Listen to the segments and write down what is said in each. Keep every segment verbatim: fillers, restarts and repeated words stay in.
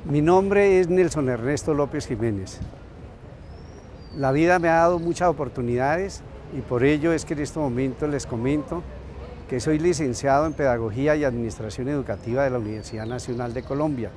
Mi nombre es Nelson Ernesto López Jiménez. La vida me ha dado muchas oportunidades y por ello es que en este momento les comento que soy licenciado en Pedagogía y Administración Educativa de la Universidad Nacional de Colombia.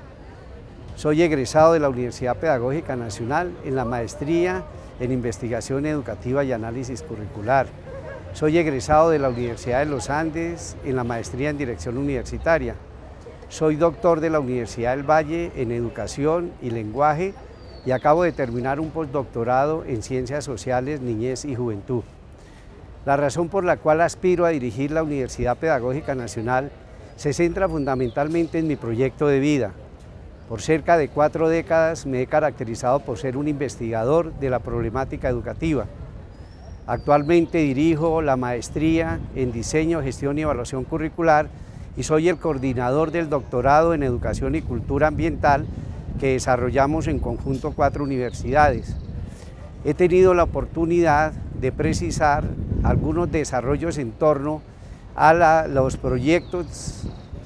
Soy egresado de la Universidad Pedagógica Nacional en la maestría en Investigación Educativa y Análisis Curricular. Soy egresado de la Universidad de los Andes en la maestría en Dirección Universitaria. Soy doctor de la Universidad del Valle en Educación y Lenguaje y acabo de terminar un postdoctorado en Ciencias Sociales, Niñez y Juventud. La razón por la cual aspiro a dirigir la Universidad Pedagógica Nacional se centra fundamentalmente en mi proyecto de vida. Por cerca de cuatro décadas me he caracterizado por ser un investigador de la problemática educativa. Actualmente dirijo la maestría en Diseño, Gestión y Evaluación Curricular y soy el coordinador del doctorado en Educación y Cultura Ambiental que desarrollamos en conjunto cuatro universidades. He tenido la oportunidad de precisar algunos desarrollos en torno a la, los proyectos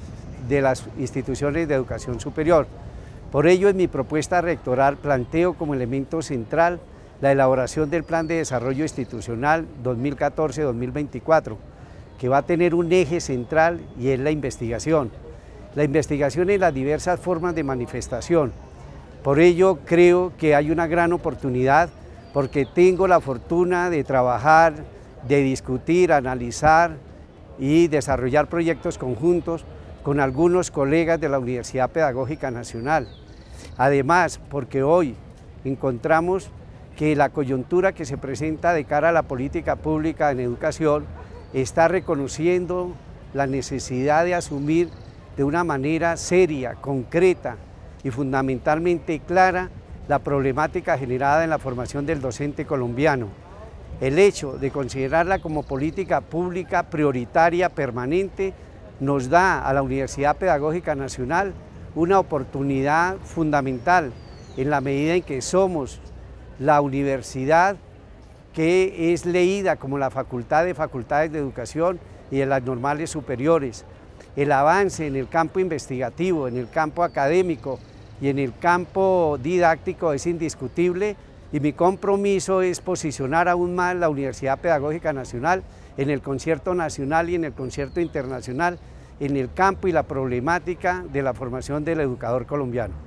de las instituciones de educación superior. Por ello, en mi propuesta rectoral planteo como elemento central la elaboración del Plan de Desarrollo Institucional dos mil catorce a dos mil veinticuatro, que va a tener un eje central y es la investigación. La investigación en las diversas formas de manifestación. Por ello creo que hay una gran oportunidad porque tengo la fortuna de trabajar, de discutir, analizar y desarrollar proyectos conjuntos con algunos colegas de la Universidad Pedagógica Nacional. Además, porque hoy encontramos que la coyuntura que se presenta de cara a la política pública en educación está reconociendo la necesidad de asumir de una manera seria, concreta y fundamentalmente clara la problemática generada en la formación del docente colombiano. El hecho de considerarla como política pública prioritaria, permanente, nos da a la Universidad Pedagógica Nacional una oportunidad fundamental en la medida en que somos la universidad que es leída como la Facultad de Facultades de Educación y de las normales superiores. El avance en el campo investigativo, en el campo académico y en el campo didáctico es indiscutible y mi compromiso es posicionar aún más la Universidad Pedagógica Nacional en el concierto nacional y en el concierto internacional en el campo y la problemática de la formación del educador colombiano.